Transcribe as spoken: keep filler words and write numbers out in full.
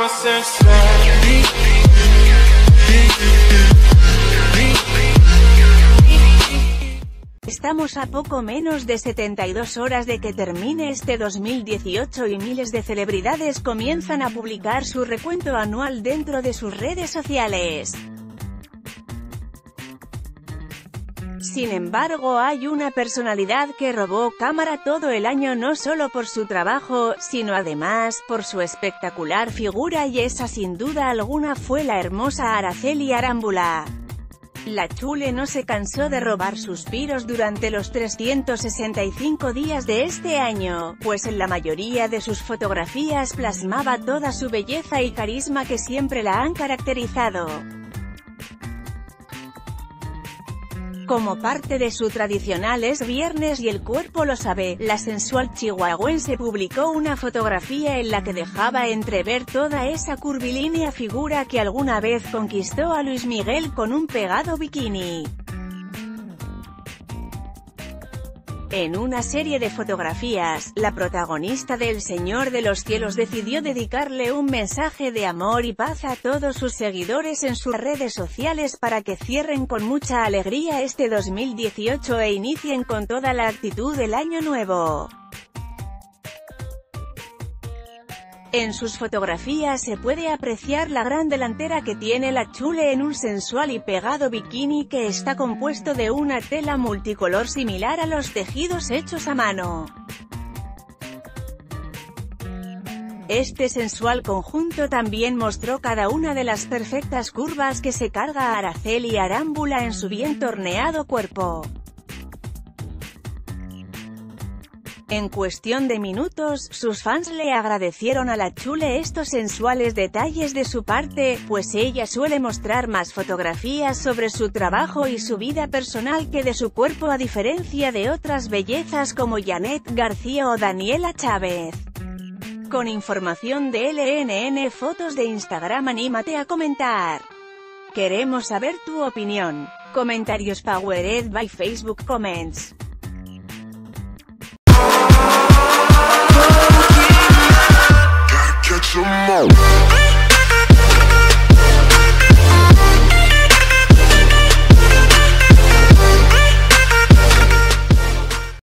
Estamos a poco menos de setenta y dos horas de que termine este dos mil dieciocho y miles de celebridades comienzan a publicar su recuento anual dentro de sus redes sociales. Sin embargo, hay una personalidad que robó cámara todo el año no solo por su trabajo, sino además, por su espectacular figura, y esa sin duda alguna fue la hermosa Araceli Arámbula. La chule no se cansó de robar suspiros durante los trescientos sesenta y cinco días de este año, pues en la mayoría de sus fotografías plasmaba toda su belleza y carisma que siempre la han caracterizado. Como parte de su tradicional Es Viernes y el cuerpo lo sabe, la sensual chihuahuense publicó una fotografía en la que dejaba entrever toda esa curvilínea figura que alguna vez conquistó a Luis Miguel con un pegado bikini. En una serie de fotografías, la protagonista de El Señor de los Cielos decidió dedicarle un mensaje de amor y paz a todos sus seguidores en sus redes sociales para que cierren con mucha alegría este dos mil dieciocho e inicien con toda la actitud del año nuevo. En sus fotografías se puede apreciar la gran delantera que tiene la chule en un sensual y pegado bikini que está compuesto de una tela multicolor similar a los tejidos hechos a mano. Este sensual conjunto también mostró cada una de las perfectas curvas que se carga a Araceli Arámbula en su bien torneado cuerpo. En cuestión de minutos, sus fans le agradecieron a la chule estos sensuales detalles de su parte, pues ella suele mostrar más fotografías sobre su trabajo y su vida personal que de su cuerpo, a diferencia de otras bellezas como Janet García o Daniela Chávez. Con información de L N N Fotos de Instagram, anímate a comentar. Queremos saber tu opinión. Comentarios powered by Facebook Comments.